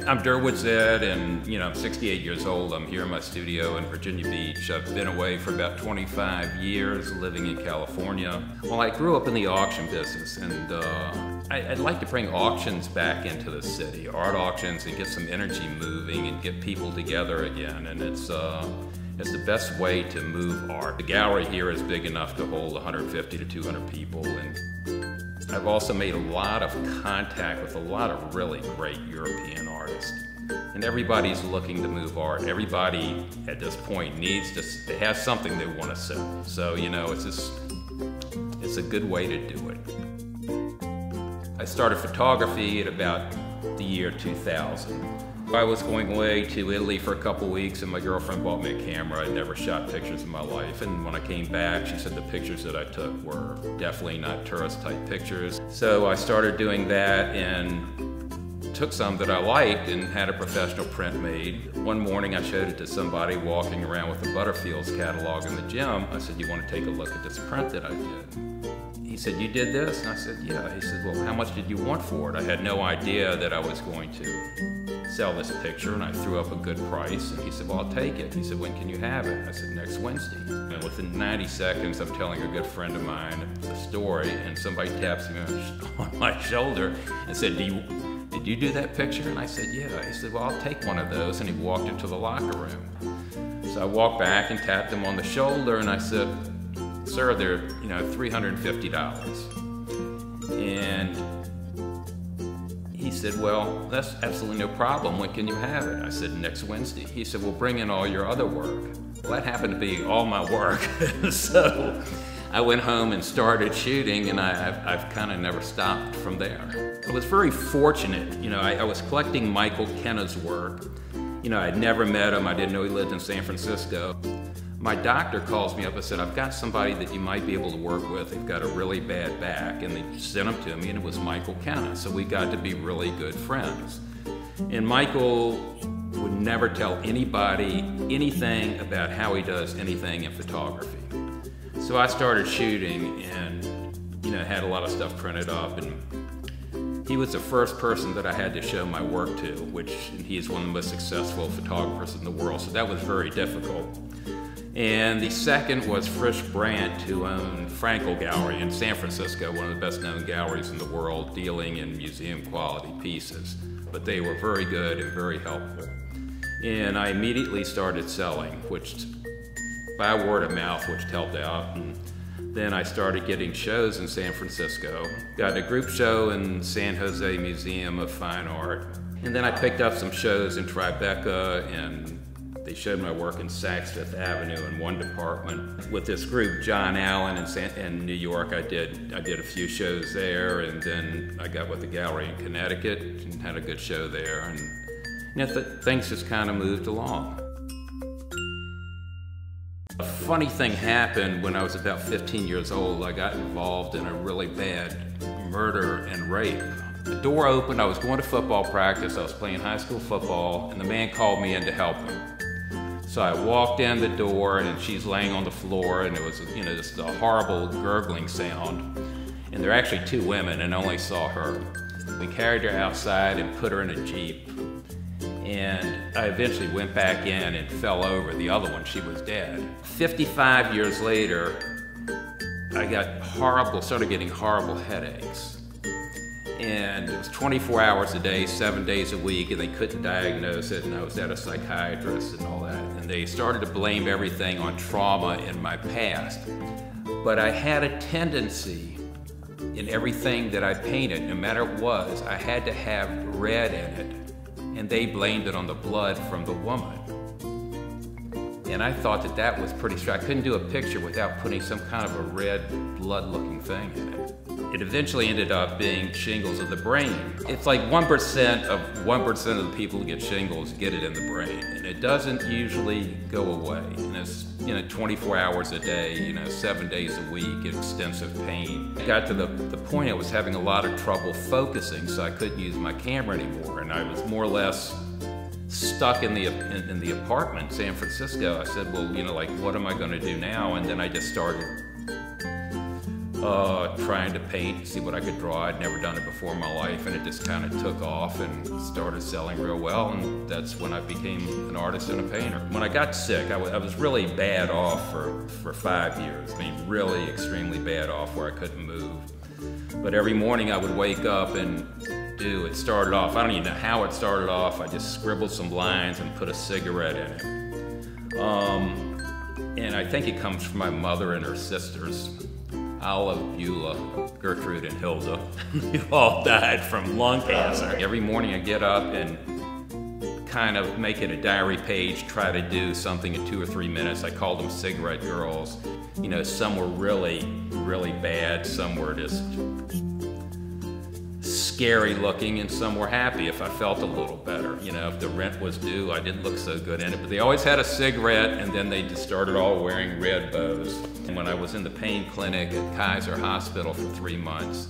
I'm Durwood Zed, and I'm 68 years old. I'm here in my studio in Virginia Beach. I've been away for about 25 years, living in California. Well, I grew up in the auction business, and I'd like to bring auctions back into the city, art auctions, and get some energy moving and get people together again. And it's the best way to move art. The gallery here is big enough to hold 150 to 200 people, and I've also made a lot of contact with a lot of really great European artists. And everybody's looking to move art. Everybody at this point they have something they want to sell. So, it's a good way to do it. I started photography at about the year 2000. I was going away to Italy for a couple weeks, and my girlfriend bought me a camera. I'd never shot pictures in my life, and when I came back, she said the pictures that I took were definitely not tourist-type pictures. So I started doing that and took some that I liked and had a professional print made. One morning I showed it to somebody walking around with the Butterfields catalog in the gym. I said, "You want to take a look at this print that I did?" He said, "You did this?" And I said, "Yeah." He said, "Well, how much did you want for it?" I had no idea that I was going to sell this picture, and I threw up a good price. And he said, "Well, I'll take it." He said, "When can you have it?" I said, "Next Wednesday." And within 90 seconds, I'm telling a good friend of mine the story, and somebody taps me on my shoulder and said, Did you do that picture?" And I said, "Yeah." He said, "Well, I'll take one of those." And he walked into the locker room. So I walked back and tapped him on the shoulder, and I said, "Sir, they're $350. And he said, "Well, that's absolutely no problem. When can you have it?" I said, "Next Wednesday." He said, "Well, bring in all your other work." Well, that happened to be all my work. So I went home and started shooting, and I've kind of never stopped from there. I was very fortunate. I was collecting Michael Kenna's work. I'd never met him. I didn't know he lived in San Francisco. My doctor calls me up and said, "I've got somebody that you might be able to work with. They've got a really bad back." And they sent him to me, and it was Michael Kenna. So we got to be really good friends. And Michael would never tell anybody anything about how he does anything in photography. So I started shooting and, had a lot of stuff printed up. And he was the first person that I had to show my work to, which he is one of the most successful photographers in the world. So that was very difficult. And the second was Frisch Brandt, who owned Frankel Gallery in San Francisco, one of the best known galleries in the world, dealing in museum quality pieces. But they were very good and very helpful. And I immediately started selling, which by word of mouth, which helped out. And then I started getting shows in San Francisco. Got a group show in San Jose Museum of Fine Art. And then I picked up some shows in Tribeca, and they showed my work in Saks Fifth Avenue in one department. With this group, John Allen in New York, I did a few shows there, and then I got with the gallery in Connecticut and had a good show there, and things just kind of moved along. A funny thing happened when I was about 15 years old. I got involved in a really bad murder and rape. The door opened, I was going to football practice, I was playing high school football, and the man called me in to help him. So I walked in the door, and she's laying on the floor, and it was, just a horrible gurgling sound. And there were actually two women, and I only saw her. We carried her outside and put her in a Jeep. And I eventually went back in and fell over the other one. She was dead. 55 years later, I started getting horrible headaches. And it was 24 hours a day, 7 days a week, and they couldn't diagnose it, and I was at a psychiatrist and all that. And they started to blame everything on trauma in my past. But I had a tendency in everything that I painted, no matter what it was, I had to have red in it. And they blamed it on the blood from the woman. And I thought that was pretty strange. I couldn't do a picture without putting some kind of a red blood-looking thing in it. It eventually ended up being shingles of the brain. It's like 1% of the people who get shingles get it in the brain, and it doesn't usually go away. And it's 24 hours a day, 7 days a week, extensive pain. I got to the point I was having a lot of trouble focusing, so I couldn't use my camera anymore, and I was more or less stuck in the apartment in San Francisco. I said, well, what am I going to do now? And then I just started trying to paint, see what I could draw. I'd never done it before in my life, and it just kind of took off and started selling real well, and that's when I became an artist and a painter. When I got sick, I was really bad off for 5 years. I mean, really extremely bad off where I couldn't move. But every morning I would wake up and it started off, I don't even know how it started off, I just scribbled some lines and put a cigarette in it. And I think it comes from my mother and her sisters, Olive, Beulah, Gertrude, and Hilda, who all died from lung cancer. Every morning I get up and kind of make it a diary page, try to do something in 2 or 3 minutes. I called them cigarette girls. You know, some were really, really bad, some were just scary looking, and some were happy if I felt a little better. You know, if the rent was due, I didn't look so good in it, but they always had a cigarette, and then they just started all wearing red bows. And when I was in the pain clinic at Kaiser Hospital for 3 months,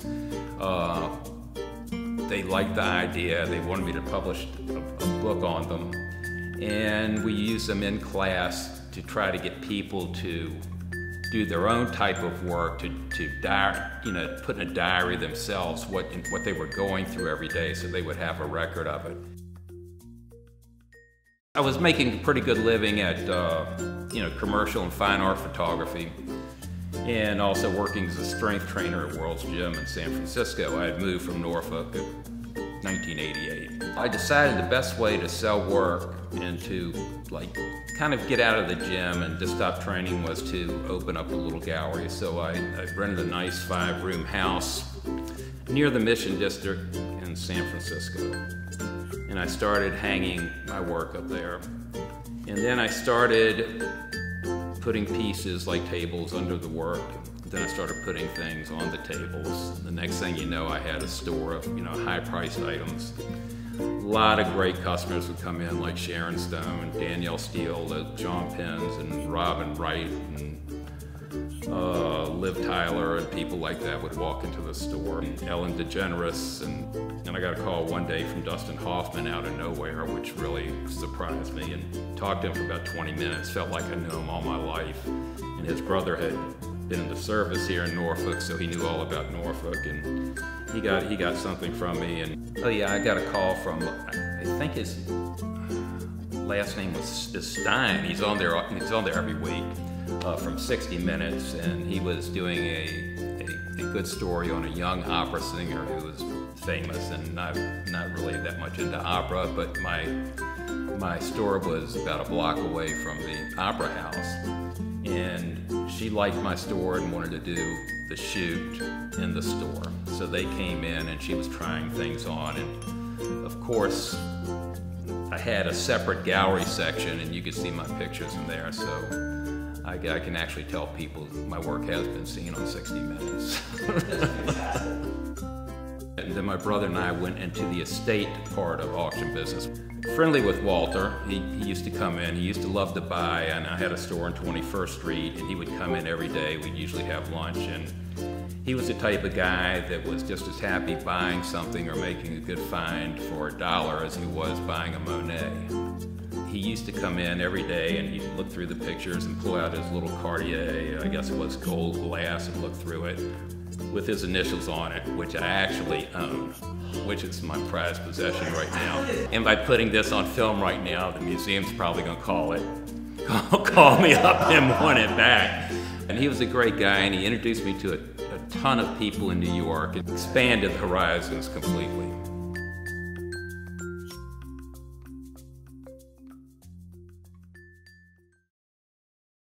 they liked the idea. They wanted me to publish a book on them, and we used them in class to try to get people to do their own type of work, to put in a diary themselves what they were going through every day, so they would have a record of it. I was making a pretty good living at commercial and fine art photography, and also working as a strength trainer at World's Gym in San Francisco. I had moved from Norfolk in 1988. I decided the best way to sell work and to kind of get out of the gym and to stop training was to open up a little gallery. So I rented a nice 5-room house near the Mission District in San Francisco. And I started hanging my work up there. And then I started putting pieces like tables under the work. Then I started putting things on the tables. The next thing you know, I had a store of high-priced items. A lot of great customers would come in, like Sharon Stone, Danielle Steele, John Pins, and Robin Wright, and Liv Tyler, and people like that would walk into the store. And Ellen DeGeneres, and I got a call one day from Dustin Hoffman out of nowhere, which really surprised me, and talked to him for about 20 minutes. Felt like I knew him all my life. And his brother had been in the service here in Norfolk, so he knew all about Norfolk, and he got something from me. And oh yeah, I got a call from, I think his last name is Stein. He's on there every week from 60 Minutes, and he was doing a good story on a young opera singer who was famous, and not really that much into opera, but my store was about a block away from the Opera House, and she liked my store and wanted to do the shoot in the store. So they came in and she was trying things on, and of course I had a separate gallery section, and you could see my pictures in there, so I can actually tell people my work has been seen on 60 Minutes. And then my brother and I went into the estate part of auction business. Friendly with Walter, he used to come in, he used to love to buy, and I had a store on 21st Street, and he would come in every day. We'd usually have lunch, and he was the type of guy that was just as happy buying something or making a good find for $1 as he was buying a Monet. He used to come in every day, and he'd look through the pictures and pull out his little Cartier, I guess it was gold glass, and look through it with his initials on it, which I actually own, which is my prized possession right now. And by putting this on film right now, the museum's probably gonna call me up and want it back. And he was a great guy, and he introduced me to a ton of people in New York. It expanded the horizons completely.